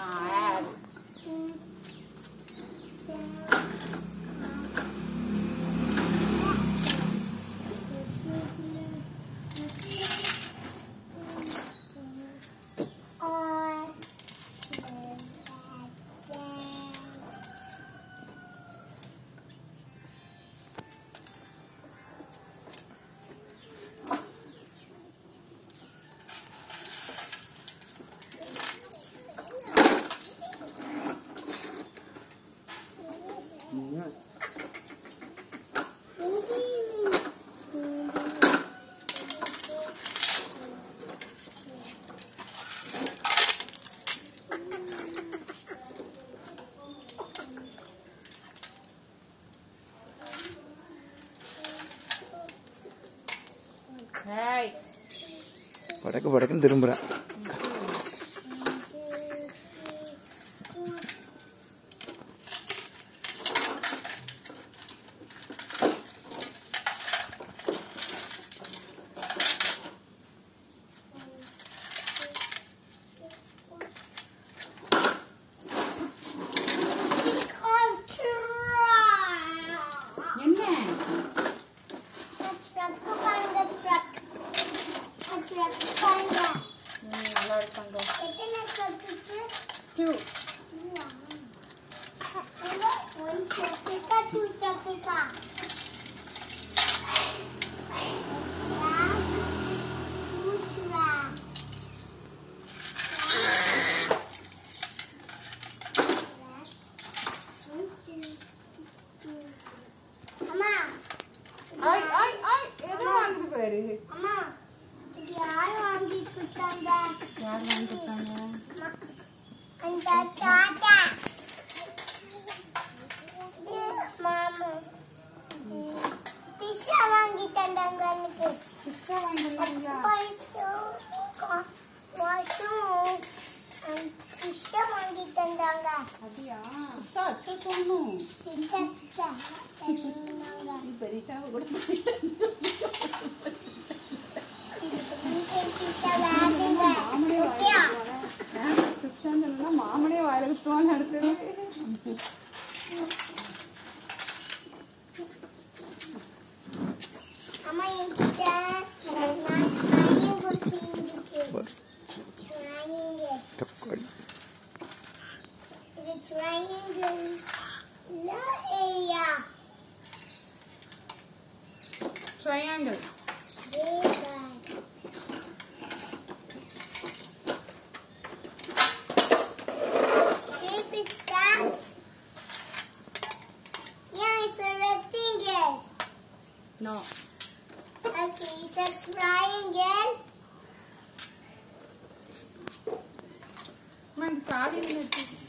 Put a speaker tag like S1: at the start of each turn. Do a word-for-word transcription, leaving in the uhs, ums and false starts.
S1: Ah, add. Hey.
S2: படக்கு படக்குன்னு திரும்புறேன்.
S1: Two. Ay, ay, ay, எது வாங்குது பாரு.
S3: அம்மா இது யார் வாங்கி கொடுத்தாங்க?
S1: யார் வாங்கி கொடுத்தாங்க?
S3: அந்த தாத்தா. இது மாமா. பிஸ்ஸா வாங்கி தந்தாங்க எனக்கு.
S1: பிஸ்ஸா வாங்கி தந்தாங்க.
S3: பைசோ வாசு பிஸ்ஸா வாங்கி தந்தாங்க.
S1: அப்படியா? பிஸ்ஸா அத்தை சொன்னோம்.
S3: பிஸ்ஸா பிஸ்ஸா தந்தாங்க.
S1: நீ பெரிசாவை கூட மாமனே வாயில குத்துவான்னு அடுத்தது.
S3: அம்மா என்கிட்ட நான் triangle செஞ்சிருக்கேன். Triangle.
S2: தக்காளி.
S3: இது triangle ல area.
S1: Triangle.
S3: Shape is that. Yeah, it's a rectangle.
S1: No.
S3: Okay, it's a triangle.
S1: Man, சாடி நிறுத்தி